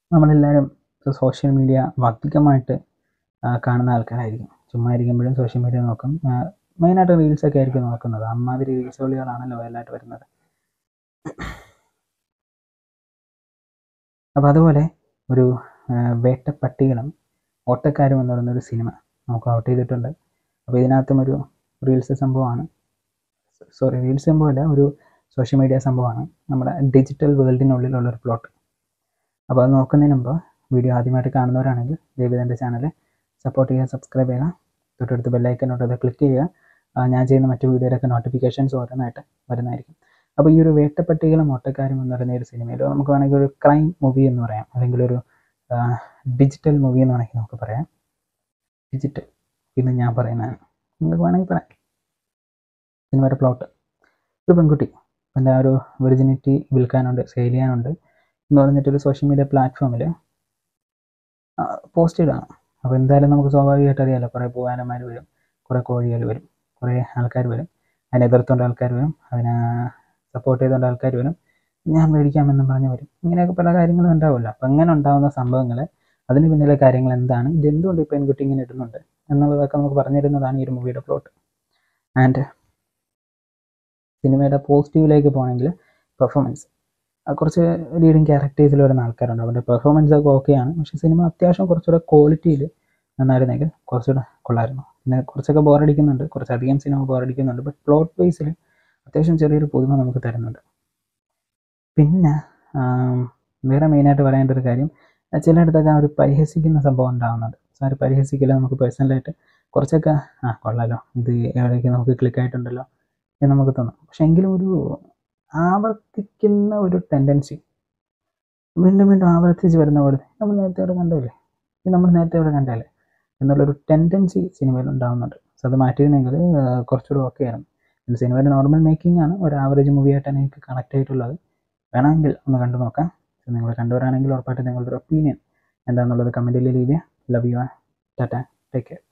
നമ്മളെല്ലാവരും social media അധികമായിട്ട് കാണുന്ന ആൾക്കാരായിരിക്കും. ചുമ്മാ ഇരിക്കുമ്പോഴും സോഷ്യൽ മീഡിയ നോക്കും. മെയിനായിട്ട് റീൽസൊക്കെ ആയിരിക്കും നോക്കുന്നത്. അമ്മാതിരി റീൽസ് വിളികളാണല്ലോ എല്ലായിട്ട് വരുന്നത്. അപ്പോൾ അതുപോലെ ഒരു വേട്ടപ്പട്ടികളും ഓട്ടക്കാരും എന്ന് പറയുന്നൊരു സിനിമ നമുക്ക് ഔട്ട് ചെയ്തിട്ടുണ്ട്. അപ്പോൾ ഇതിനകത്തും ഒരു റീൽസ് സംഭവമാണ്. റീൽസ് സംഭവമല്ല, ഒരു സോഷ്യൽ മീഡിയ സംഭവമാണ്. നമ്മുടെ ഡിജിറ്റൽ വേൾഡിനുള്ളിലുള്ളൊരു പ്ലോട്ട്. അപ്പോൾ അത് നോക്കുന്നതിന് മുമ്പ് വീഡിയോ ആദ്യമായിട്ട് കാണുന്നവരാണെങ്കിൽ ദയവായി എൻ്റെ ചാനൽ സപ്പോർട്ട് ചെയ്യുക, സബ്സ്ക്രൈബ് ചെയ്യുക, തൊട്ടടുത്ത് ബെല്ലൈക്കനോട്ട് അത് ക്ലിക്ക് ചെയ്യുക. ഞാൻ ചെയ്യുന്ന മറ്റു വീഡിയോയിലൊക്കെ നോട്ടിഫിക്കേഷൻസ് ഓരോന്നായിട്ട് വരുന്നതായിരിക്കും. അപ്പോൾ ഈ ഒരു വേട്ടപ്പട്ടികളും ഓട്ടക്കാരും എന്ന് പറയുന്ന ഒരു സിനിമയിൽ നമുക്ക് വേണമെങ്കിൽ ഒരു ക്രൈം മൂവി എന്ന് പറയാം, അല്ലെങ്കിൽ ഒരു ഡിജിറ്റൽ മൂവി എന്ന് വേണമെങ്കിൽ നമുക്ക് പറയാം. ഡിജിറ്റൽ ഇന്ന് ഞാൻ പറയുന്നതാണ്, നിങ്ങൾക്ക് വേണമെങ്കിൽ പറയാം. സിനിമയുടെ പ്ലോട്ട്: ഒരു പെൺകുട്ടി എൻ്റെ ആ ഒരു വെർജിനിറ്റി വിൽക്കാനുണ്ട്, സെയിൽ ചെയ്യാനുണ്ട് എന്ന് പറഞ്ഞിട്ടൊരു സോഷ്യൽ മീഡിയ പ്ലാറ്റ്ഫോമിൽ പോസ്റ്റ് ഇടാണ്. അപ്പോൾ എന്തായാലും നമുക്ക് സ്വാഭാവികമായിട്ട് അറിയാമല്ലോ, കുറേ പൂവാലന്മാർ വരും, കുറേ കോഴികൾ വരും, കുറേ ആൾക്കാർ വരും, അതിനെ എതിർത്തുകൊണ്ട് ആൾക്കാർ വരും, അതിനെ സപ്പോർട്ട് ചെയ്തുകൊണ്ട് ആൾക്കാർ വരും, ഞാൻ മേടിക്കാമെന്നും പറഞ്ഞ് വരും. ഇങ്ങനെയൊക്കെ പല കാര്യങ്ങളും ഉണ്ടാവുമല്ലോ. അപ്പം അങ്ങനെ ഉണ്ടാകുന്ന സംഭവങ്ങൾ, അതിന് പിന്നിലെ കാര്യങ്ങൾ എന്താണ്, ഇതെന്തുകൊണ്ട് ഈ പെൺകുട്ടി ഇങ്ങനെ ഇടുന്നുണ്ട് എന്നുള്ളതൊക്കെ നമുക്ക് പറഞ്ഞിരുന്നതാണ് ഈ ഒരു മൂവിയുടെ പ്ലോട്ട്. ആൻഡ് സിനിമയുടെ പോസിറ്റീവിലേക്ക് പോകണമെങ്കിൽ പെർഫോമൻസ്, കുറച്ച് ലീഡിങ് ക്യാരക്ടേഴ്സിൽ വരുന്ന ആൾക്കാരുണ്ട്, അവരുടെ പെർഫോമൻസ് ഒക്കെ ഓക്കെയാണ്. പക്ഷേ സിനിമ അത്യാവശ്യം കുറച്ചുകൂടെ ക്വാളിറ്റിയിൽ നന്നായിരുന്നെങ്കിൽ കുറച്ചുകൂടെ കൊള്ളായിരുന്നു. പിന്നെ കുറച്ചൊക്കെ ബോറടിക്കുന്നുണ്ട്, കുറച്ചധികം സിനിമ ബോറടിക്കുന്നുണ്ട്. ബട്ട് പ്ലോട്ട് വൈസിൽ അത്യാവശ്യം ചെറിയൊരു പുതുമ നമുക്ക് തരുന്നുണ്ട്. പിന്നെ വേറെ മെയിനായിട്ട് പറയേണ്ട ഒരു കാര്യം, ചിലയിടത്തൊക്കെ ആ ഒരു പരിഹസിക്കുന്ന സംഭവം ഉണ്ടാകുന്നുണ്ട്. സോ ആ ഒരു പരിഹസിക്കൽ നമുക്ക് പേഴ്സണലായിട്ട് കുറച്ചൊക്കെ കൊള്ളാലോ, ഇത് എവിടേക്ക് നമുക്ക് ക്ലിക്കായിട്ടുണ്ടല്ലോ എന്ന് നമുക്ക് തോന്നും. പക്ഷെ എങ്കിലും ഒരു ആവർത്തിക്കുന്ന ഒരു ടെൻഡൻസി, വീണ്ടും വീണ്ടും ആവർത്തിച്ച് വരുന്ന പോലെ നമ്മൾ നേരത്തെ ഇവിടെ കണ്ടല്ലേ, നമ്മൾ നേരത്തെ ഇവിടെ കണ്ടല്ലേ എന്നുള്ളൊരു ടെൻഡൻസി സിനിമയിൽ ഉണ്ടാകുന്നുണ്ട്. സോ അത് മാറ്റിയിരുന്നെങ്കിൽ കുറച്ചുകൂടി ഓക്കെ ആയിരുന്നു. പിന്നെ സിനിമയുടെ നോർമൽ മേക്കിംഗ് ആണ്, ഒരു ആവറേജ് മൂവിയായിട്ടാണ് എനിക്ക് കണക്ട് ആയിട്ടുള്ളത്. വേണമെങ്കിൽ ഒന്ന് കണ്ടു നോക്കാം. നിങ്ങൾ കണ്ടവരാണെങ്കിൽ ഉറപ്പായിട്ട് നിങ്ങളുടെ ഒരു ഒപ്പീനിയൻ എന്താണെന്നുള്ളത് കമൻറ്റിൽ ലീവ് ചെയ്യുക. Love you, tata, take care.